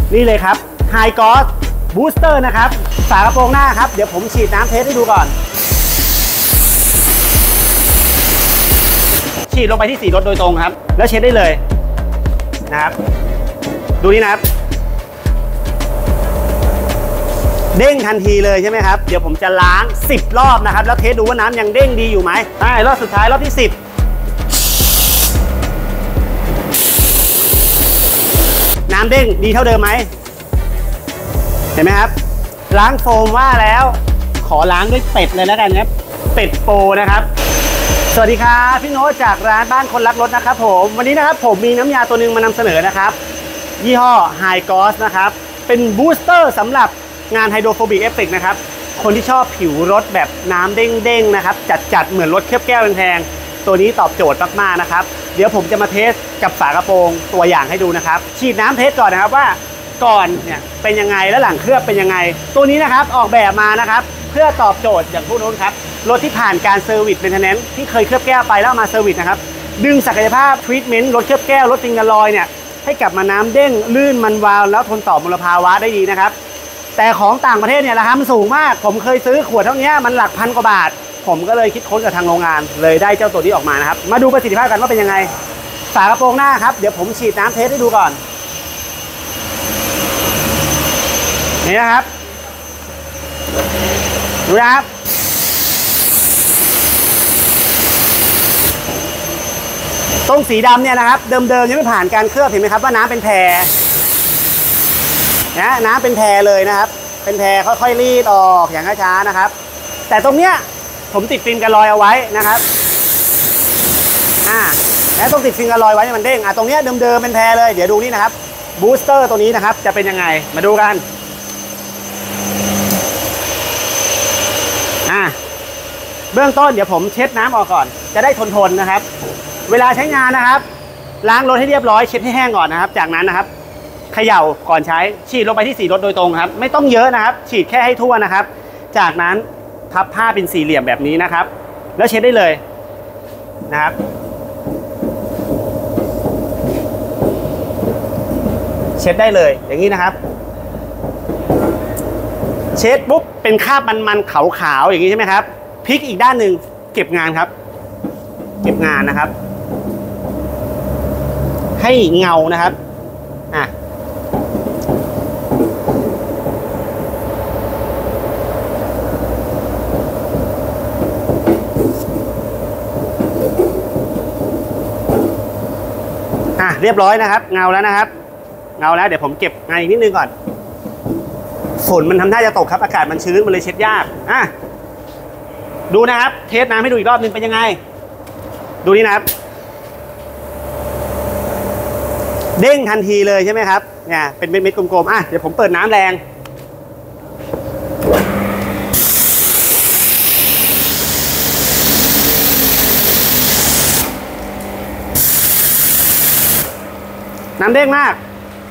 นี่เลยครับ High Gauss Booster นะครับฝากระโปรงหน้าครับเดี๋ยวผมฉีดน้ำเทสให้ดูก่อนฉีดลงไปที่สีรถโดยตรงครับแล้วเช็ดได้เลยนะครับดูนี่นะครับเด้งทันทีเลยใช่ไหมครับเดี๋ยวผมจะล้าง10รอบนะครับแล้วเทสดูว่าน้ำยังเด้งดีอยู่ไหมรอบสุดท้ายรอบที่10น้ำเด้งดีเท่าเดิมไหมเห็นไหมครับล้างโฟมว่าแล้วขอล้างด้วยเป็ดเลยแล้วกันครับเป็ดโปรนะครับสวัสดีครับพี่โน้ตจากร้านบ้านคนรักรถนะครับผมวันนี้นะครับผมมีน้ำยาตัวนึงมานำเสนอนะครับยี่ห้อ High Gauss นะครับเป็นบูสเตอร์สำหรับงานไฮโดรโฟบิกเอฟเฟกต์นะครับคนที่ชอบผิวรถแบบน้ำเด้งๆนะครับจัดเหมือนรถเคลือบแก้วแพงๆตัวนี้ตอบโจทย์มากๆนะครับเดี๋ยวผมจะมาเทสกับฝากระโปรงตัวอย่างให้ดูนะครับฉีดน้ำเทสก่อนนะครับว่าก่อนเนี่ยเป็นยังไงและหลังเคลือบเป็นยังไงตัวนี้นะครับออกแบบมานะครับเพื่อตอบโจทย์อย่างพวกนู้นครับรถที่ผ่านการเซอร์วิสเมนเทนแนนซ์ที่เคยเคลือบแก้วไปแล้วมาเซอร์วิสนะครับดึงศักยภาพทรีทเมนต์รถเคลือบแก้วรถฟิงเกอร์ลอยเนี่ยให้กลับมาน้ำเด้งลื่นมันวาวแล้วทนต่อมลภาวะได้ดีนะครับแต่ของต่างประเทศเนี่ยราคามันสูงมากผมเคยซื้อขวดเท่านี้มันหลักพันกว่าบาทผมก็เลยคิดค้นกับทางโรงงานเลยได้เจ้าตัวนี้ออกมานะครับมาดูประสิทธิภาพกันว่าเป็นยังไงฝากระโปรงหน้าครับเดี๋ยวผมฉีดน้ำเทสให้ดูก่อนนี่นะครับดูนะครับตรงสีดำเนี่ยนะครับเดิมยังไม่ผ่านการเคลือบเห็นไหมครับว่าน้ำเป็นแพรนะน้ำเป็นแพรเลยนะครับเป็นแพรค่อยๆรีดออกอย่างช้าๆนะครับแต่ตรงเนี้ยผมติดฟิล์มกันรอยเอาไว้นะครับแล้วต้องติดฟิล์มกันรอยไว้ให้มันเด้งตรงเนี้ยเดิมเป็นแพรเลยเดี๋ยวดูนี่นะครับบูสเตอร์ตัวนี้นะครับจะเป็นยังไงมาดูกันเบื้องต้นเดี๋ยวผมเช็ดน้ำออกก่อนจะได้ทนนะครับเวลาใช้งานนะครับล้างรถให้เรียบร้อยเช็ดให้แห้งก่อนนะครับจากนั้นนะครับเขย่าก่อนใช้ฉีดลงไปที่สีรถโดยตรงครับไม่ต้องเยอะนะครับฉีดแค่ให้ทั่วนะครับจากนั้นพับผ้าเป็นสี่เหลี่ยมแบบนี้นะครับแล้วเช็ดได้เลยนะครับเช็ดได้เลยอย่างนี้นะครับเช็ดปุ๊บเป็นคราบมันๆขาวๆอย่างนี้ใช่ไหมครับพลิกอีกด้านหนึ่งเก็บงานครับเก็บงานนะครับให้เงานะครับเรียบร้อยนะครับเงาแล้วนะครับเงาแล้วเดี๋ยวผมเก็บงานอีกนิดนึงก่อนฝนมันทำท่าจะตกครับอากาศมันชื้นมันเลยเช็ดยากดูนะครับเทสน้ำให้ดูอีกรอบนึงเป็นยังไงดูนี่นะครับเด้งทันทีเลยใช่ไหมครับเนี่ยเป็นเม็ดๆกลมๆเดี๋ยวผมเปิดน้ำแรงน้ำเด้งมาก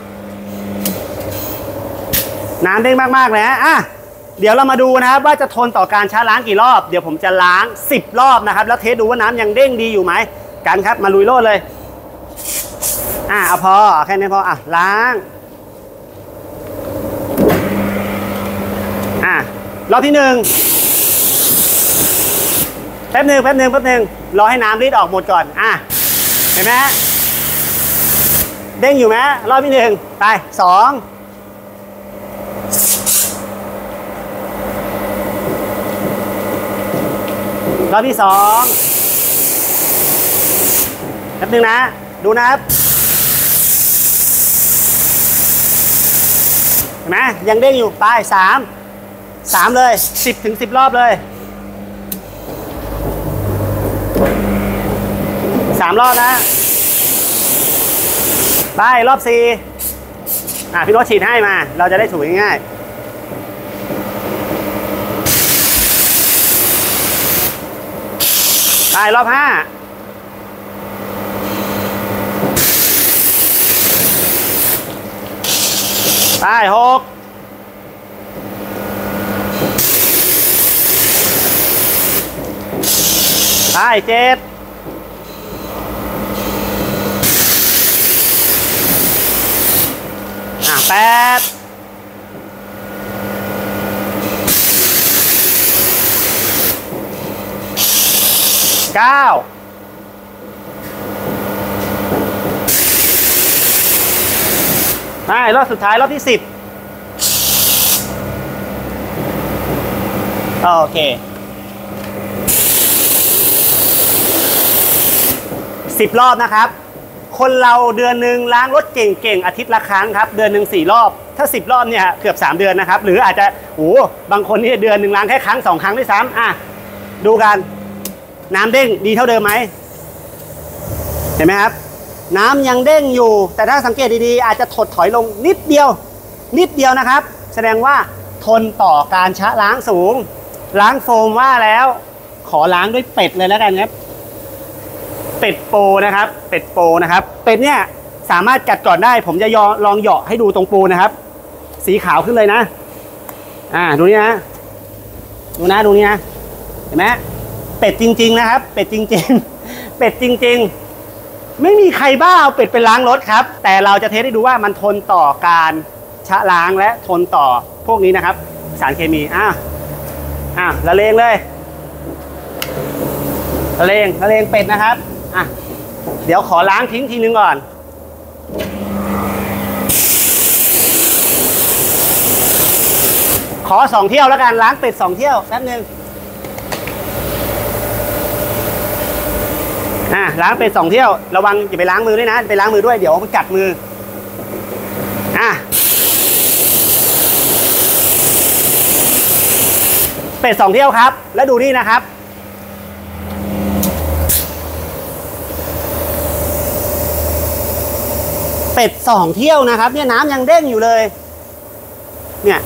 น้ำเด้งมากๆเลยเดี๋ยวเรามาดูนะครับว่าจะทนต่อการชาร์จล้างกี่รอบเดี๋ยวผมจะล้าง10รอบนะครับแล้วเทสดูว่าน้ำยังเด้งดีอยู่ไหมกันครับมาลุยโลดเลยเอาพอแค่นี้พอล้างรอบที่1แป๊บหนึ่งรอให้น้ำรีดออกหมดก่อนเห็นไหมเด้งอยู่ไหมรอบที่1ไป2รอบที่2แป๊บนึงนะดูนะครับเห็นไหมยังเด้งอยู่ไป3เลย10 ถึง 10รอบเลย3รอบนะไปรอบ4พี่โน้ตฉีดให้มาเราจะได้ถูง่ายๆไปรอบ5ไป6ไป7 8 9 รอบสุดท้ายรอบที่10โอเค10 รอบนะครับคนเราเดือนหนึ่งล้างรถเก่งๆอาทิตย์ละครั้งครับเดือนหนึ่ง4 รอบถ้า10 รอบเนี่ยเกือบ3 เดือนนะครับหรืออาจจะบางคนนี่เดือนหนึ่งล้างแค่ครั้ง2 ครั้งด้วยซ้ำดูกันน้ำเด้งดีเท่าเดิมไหมเห็นไหมครับน้ำยังเด้งอยู่แต่ถ้าสังเกตดีๆอาจจะถดถอยลงนิดเดียวนะครับแสดงว่าทนต่อการชะล้างสูงล้างโฟมว่าแล้วขอล้างด้วยเป็ดเลยแล้วกันครับเป็ดโปรนะครับเป็ดโปรนะครับเป็ดเนี่ยสามารถกัดก่อนได้ผมจะลองเหยาะให้ดูตรงปูนะครับสีขาวขึ้นเลยนะดูนี่นะดูนี่นะเห็นไหมเป็ดจริงๆนะครับเป็ดจริงๆเป็ดจริงๆไม่มีใครบ้าเอาเป็ดไปล้างรถครับแต่เราจะเทสให้ดูว่ามันทนต่อการชะล้างและทนต่อพวกนี้นะครับสารเคมีละเลงเลยละเลงเป็ดนะครับเดี๋ยวขอล้างทิ้งทีนึงก่อนขอ2 เที่ยวแล้วกันล้างเป็ด2 เที่ยวแป๊บนึงล้างเป็ด2 เที่ยวระวังอย่าไปล้างมือด้วยนะไปล้างมือด้วยเดี๋ยวมันกัดมือเป็ด2 เที่ยวครับแล้วดูนี่นะครับเป็ด2 เที่ยวนะครับเนี่ยน้ำยังเด้งอยู่เลยเนี่ย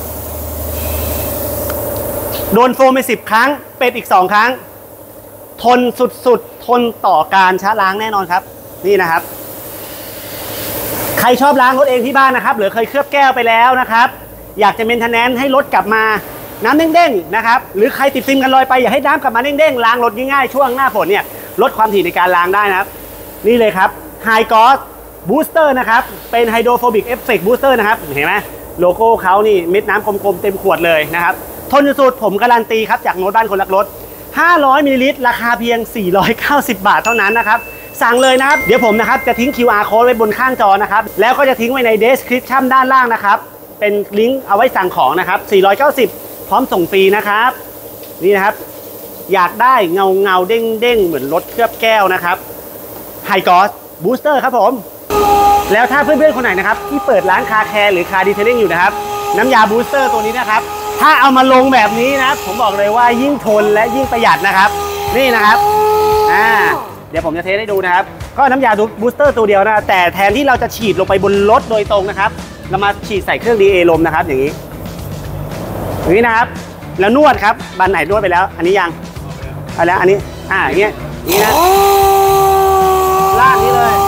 โดนโฟมไป10 ครั้งเป็ดอีก2 ครั้งทนสุดๆทนต่อการชะล้างแน่นอนครับนี่นะครับใครชอบล้างรถเองที่บ้านนะครับหรือเคยเคลือบแก้วไปแล้วนะครับอยากจะเมนเทนแนนซ์ให้รถกลับมาน้ำเด้งๆนะครับหรือใครติดฟิล์มกันรอยไปอยากให้น้ำกลับมาเด้งๆล้างรถง่ายๆช่วงหน้าฝนเนี่ยลดความถี่ในการล้างได้นะครับนี่เลยครับ High Gauss Booster นะครับเป็น Hydrophobic Effect Booster นะครับเห็นไหมโลโก้เขานี่เม็ดน้ำกลมๆเต็มขวดเลยนะครับทนสุดๆผมการันตีครับจากโน้ตบ้านคนรักรถ500 มิลลิลิตรราคาเพียง490 บาทเท่านั้นนะครับสั่งเลยนะครับเดี๋ยวผมนะครับจะทิ้ง QR code ไว้บนข้างจอนะครับแล้วก็จะทิ้งไว้ใน description ด้านล่างนะครับเป็นลิงก์เอาไว้สั่งของนะครับ490พร้อมส่งฟรีนะครับนี่นะครับอยากได้เงาเด้งเหมือนรถเคลือบแก้วนะครับ High Gauss Booster ครับผมแล้วถ้าเพื่อนๆคนไหนนะครับที่เปิดร้านคาแคร์หรือคาร์ดีเทลลิ่งอยู่นะครับน้ำยาบูสเตอร์ตัวนี้นะครับถ้าเอามาลงแบบนี้นะผมบอกเลยว่ายิ่งทนและยิ่งประหยัดนะครับนี่นะครับเดี๋ยวผมจะเทสให้ดูนะครับก็น้ำยาบูสเตอร์ตัวเดียวนะแต่แทนที่เราจะฉีดลงไปบนรถโดยตรงนะครับเรามาฉีดใส่เครื่อง DA ลมนะครับอย่างนี้นะครับแล้วนวดครับบันไหนนวดไปแล้วอันนี้ยังเอาแล้วอันนี้อย่างเงี้ยนี่นะลากนี้เลย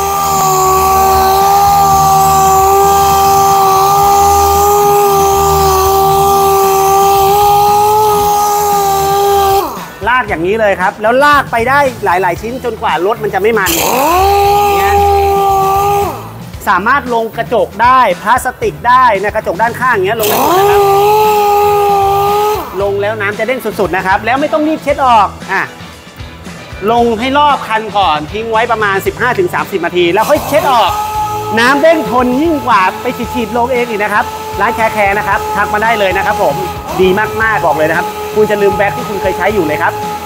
ลากอย่างนี้เลยครับแล้วลากไปได้หลายๆชิ้นจนกว่ารถมันจะไม่มันสามารถลงกระจกได้พลาสติกได้นะกระจกด้านข้างอย่างเงี้ยลงได้หมดนะครับลงแล้วน้ำจะเด้งสุดๆนะครับแล้วไม่ต้องรีบเช็ดออกลงให้รอบคันก่อนทิ้งไว้ประมาณ 15-30 นาทีแล้วค่อยเช็ดออกน้ำเด้งทนยิ่งกว่าไปฉีดลงเองอีกนะครับร้านแคร์นะครับทักมาได้เลยนะครับผมดีมากๆบอกเลยนะครับคุณจะลืมแบ็คที่คุณเคยใช้อยู่เลยครับ